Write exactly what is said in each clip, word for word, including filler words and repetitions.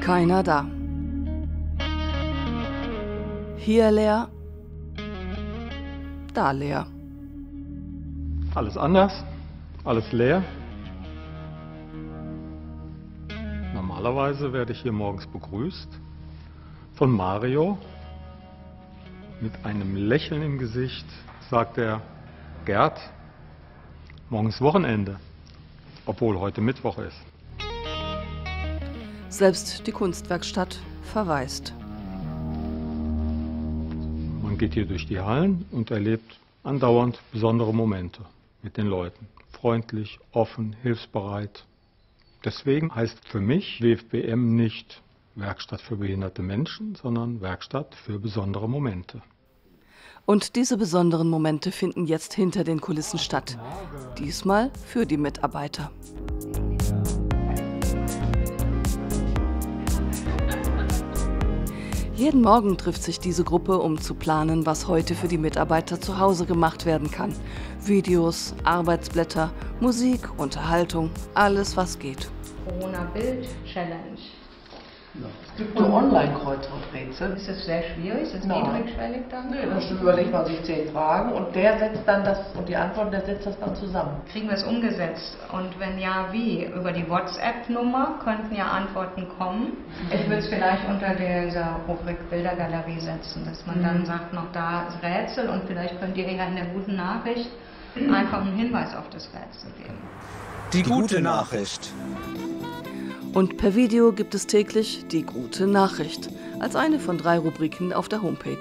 Keiner da. Hier leer, da leer. Alles anders, alles leer. Normalerweise werde ich hier morgens begrüßt von Mario. Mit einem Lächeln im Gesicht sagt er: Gerd, morgen ist Wochenende, obwohl heute Mittwoch ist. Selbst die Kunstwerkstatt verwaist. Man geht hier durch die Hallen und erlebt andauernd besondere Momente mit den Leuten. Freundlich, offen, hilfsbereit. Deswegen heißt für mich W F B M nicht Werkstatt für behinderte Menschen, sondern Werkstatt für besondere Momente. Und diese besonderen Momente finden jetzt hinter den Kulissen statt. Diesmal für die Mitarbeiter. Jeden Morgen trifft sich diese Gruppe, um zu planen, was heute für die Mitarbeiter zu Hause gemacht werden kann. Videos, Arbeitsblätter, Musik, Unterhaltung, alles was geht. Corona-Bild-Challenge. Es gibt so Online-Kreuzworträtsel. Ist das sehr schwierig? Ist das Nein. niedrigschwellig dann? Nee, dann überlegt man sich zehn Fragen und der setzt dann das, und die Antworten, der setzt das dann zusammen. Kriegen wir es umgesetzt? Und wenn ja, wie? Über die WhatsApp-Nummer könnten ja Antworten kommen. Ich will es vielleicht unter dieser Rubrik Bildergalerie setzen, dass man dann sagt, noch da ist Rätsel und vielleicht könnt ihr ja in der guten Nachricht einfach einen Hinweis auf das Rätsel geben. Die gute Nachricht. Und per Video gibt es täglich die gute Nachricht als eine von drei Rubriken auf der Homepage.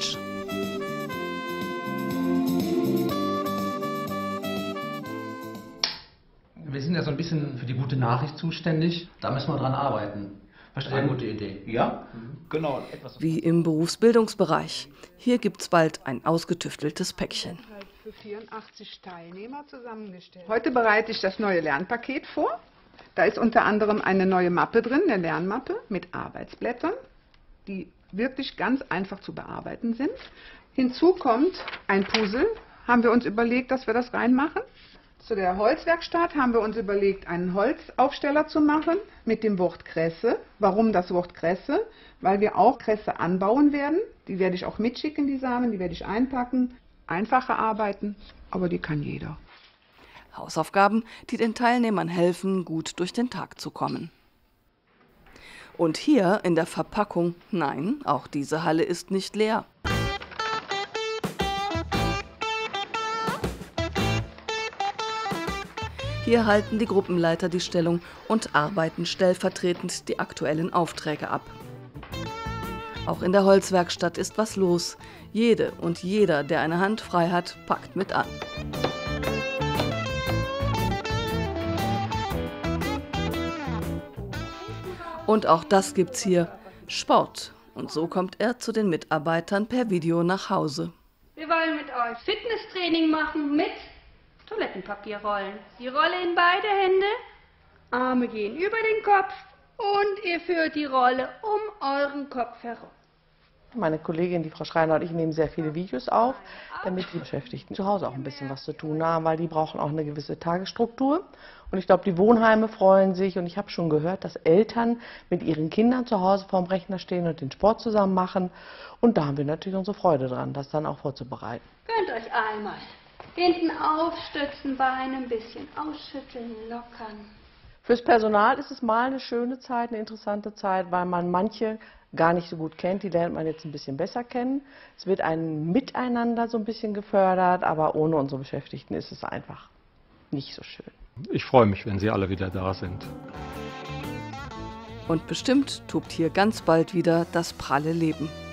Wir sind ja so ein bisschen für die gute Nachricht zuständig. Da müssen wir dran arbeiten. Sehr gute Idee. Ja, genau. Wie im Berufsbildungsbereich. Hier gibt es bald ein ausgetüfteltes Päckchen. Für vierundachtzig Teilnehmer zusammengestellt. Heute bereite ich das neue Lernpaket vor. Da ist unter anderem eine neue Mappe drin, eine Lernmappe mit Arbeitsblättern, die wirklich ganz einfach zu bearbeiten sind. Hinzu kommt ein Puzzle, haben wir uns überlegt, dass wir das reinmachen. Zu der Holzwerkstatt haben wir uns überlegt, einen Holzaufsteller zu machen mit dem Wort Kresse. Warum das Wort Kresse? Weil wir auch Kresse anbauen werden. Die werde ich auch mitschicken, die Samen, die werde ich einpacken. Einfache Arbeiten, aber die kann jeder. Hausaufgaben, die den Teilnehmern helfen, gut durch den Tag zu kommen. Und hier in der Verpackung, nein, auch diese Halle ist nicht leer. Hier halten die Gruppenleiter die Stellung und arbeiten stellvertretend die aktuellen Aufträge ab. Auch in der Holzwerkstatt ist was los. Jede und jeder, der eine Hand frei hat, packt mit an. Und auch das gibt's hier, Sport. Und so kommt er zu den Mitarbeitern per Video nach Hause. Wir wollen mit euch Fitnesstraining machen mit Toilettenpapierrollen. Die Rolle in beide Hände, Arme gehen über den Kopf und ihr führt die Rolle um euren Kopf herum. Meine Kollegin, die Frau Schreiner und ich, nehmen sehr viele Videos auf, damit die Beschäftigten zu Hause auch ein bisschen was zu tun haben, weil die brauchen auch eine gewisse Tagesstruktur. Und ich glaube, die Wohnheime freuen sich, und ich habe schon gehört, dass Eltern mit ihren Kindern zu Hause vorm Rechner stehen und den Sport zusammen machen. Und da haben wir natürlich unsere Freude dran, das dann auch vorzubereiten. Gönnt euch einmal. Hinten aufstützen, Beine ein bisschen ausschütteln, lockern. Fürs Personal ist es mal eine schöne Zeit, eine interessante Zeit, weil man manche gar nicht so gut kennt, die lernt man jetzt ein bisschen besser kennen. Es wird ein Miteinander so ein bisschen gefördert, aber ohne unsere Beschäftigten ist es einfach nicht so schön. Ich freue mich, wenn Sie alle wieder da sind. Und bestimmt tobt hier ganz bald wieder das pralle Leben.